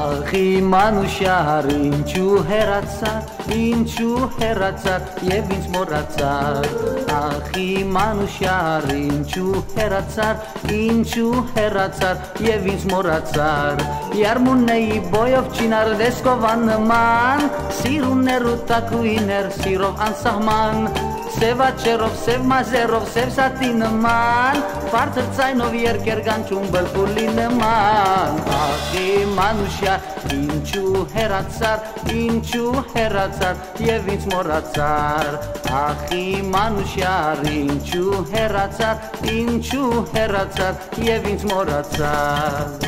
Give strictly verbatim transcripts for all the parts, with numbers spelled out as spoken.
Ախի մանուշյար ինչու հեռացար, ինչու հեռացար եւ ինձ մոռացար Ախի մանուշյար ինչու հեռացար, ինչու հեռացար եւ ինձ մոռացար Յարմունեի բոյով չինար դեսկով աննման Սիրուններ ու տակուիներ սիրով անսահման Սև աչերով, սև մազերով, սև սատի նման Բարձր ձայնով երկեր գանչում բլբուլի նման Ախի մանուշյար ինչու հեռացար, ինչու հեռացար եւ ինձ մոռացար Ախի մանուշյար ինչու հեռացար, ինչու հեռացար եւ ինձ մոռացար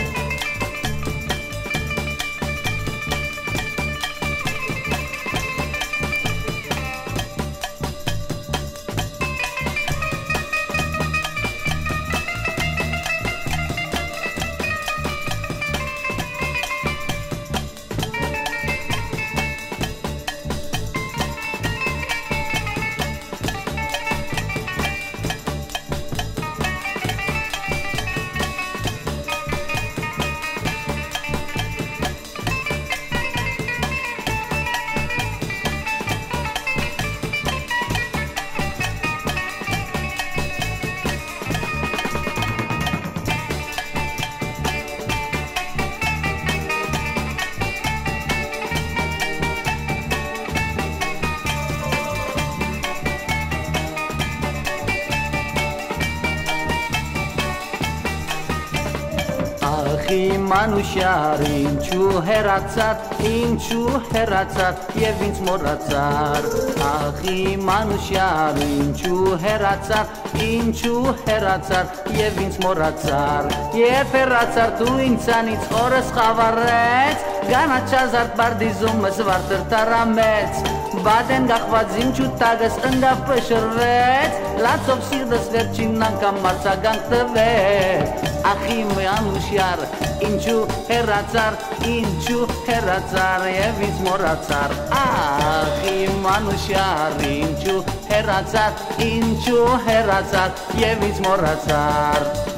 Ախի մանուշյար ինչու հեռացար, ինչու հեռացար եւ ինձ մոռացար Ախի մանուշյար ինչու հեռացար, ինչու հեռացար եւ ինձ մոռացար Երբ հեռացար դու ինձանից օրս խավարեց Գանաչազարդ բարդիզումս վարտր տարամեց Բադեն գախված ինչու տագս ընգավ պշրվեց Լացով սիրտս վերջին անգամ մարցագանք տվեց Ախի մանուշյար ինչու հեռացար, ինչու հեռացար եւ ինձ մոռացար Ախի մանուշյար ինչու հեռացար, ինչու հեռացար եւ ինձ մոռացար